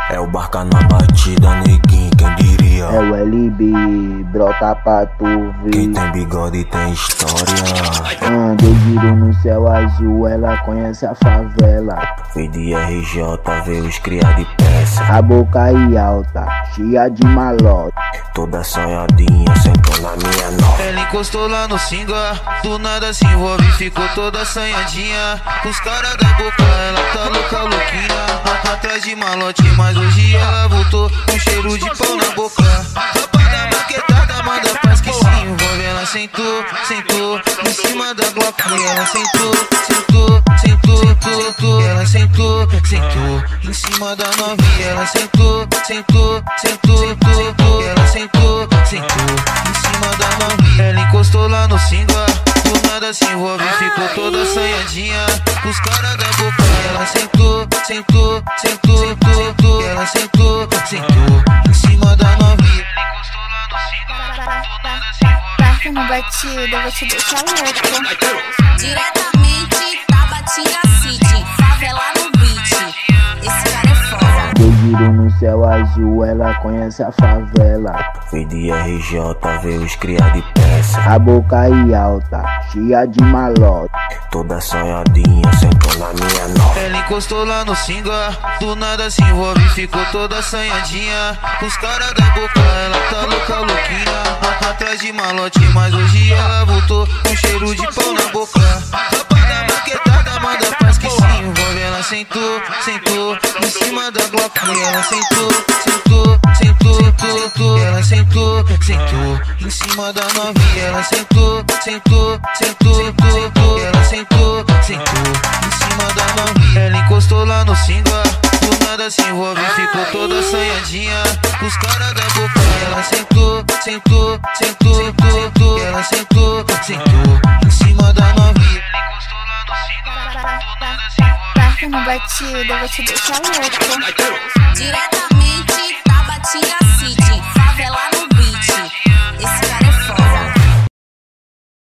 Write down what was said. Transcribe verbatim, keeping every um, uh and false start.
É o Barca na batida, neguinho, quem diria? É o L B, brota pra tu ver. Quem tem bigode tem história. Andei giro no céu azul, ela conhece a favela. Fui de R J, vê os cria de peça. A boca aí alta, cheia de malote. Toda sonhadinha, sentou na minha nota. Ela encostou lá no singa, do nada se envolve e ficou toda assanhadinha. Os caras da boca, ela tá louca, louquinha. Atrás de malote, mas hoje ela voltou com cheiro de pau na boca. Tropa da maquetada, manda paz que se envolve. Ela sentou, sentou, em cima da Glock. Ela sentou, sentou, sentou, sentou. Ela sentou, sentou, em cima da novinha. Ela sentou, sentou, sentou, sentou. Ela sentou, sentou, em cima da novinha. Ela encostou lá no singa, do nada se envolve e ficou toda assanhadinha. Os caras da boca, ela sentou, sentou, sentou, sentou. Ela sentou, sentou, em cima da novinha. Ela encostou lá no singa, do nada se envolve. Barca na batida, eu vou te deixar louco. Diretamente da Batinga City, favela no beat. Esse cara é foda. Andei giro no céu azul, ela conhece a favela. Fui de R J, vê os cria de peça. A boca aí alta, cheia de malote. Toda sonhadinha, sentou na minha nota. Ela encostou lá no singa, do nada se envolve e ficou toda assanhadinha. Os caras da boca, ela tá louca, louquinha. Atrás de malote, mas hoje ela voltou com cheiro de pau na boca. Tropa da maquetada, manda paz que se envolve. Ela sentou, sentou, em cima da Glock. Ela sentou, sentou, sentou, sentou. Ela sentou, sentou, em cima da novinha. Ela sentou, sentou, sentou, sentou. Ela sentou, sentou, em cima da novinha. Ela encostou lá no singa, do nada se envolve e ficou toda assanhadinha. Os caras da boca, ela sentou, sentou, sentou, sentou. Ela sentou, sentou, em cima da novinha. Ela encostou lá no singa, do nada se envolve. Barca na batida, eu vou te deixar louco. Diretamente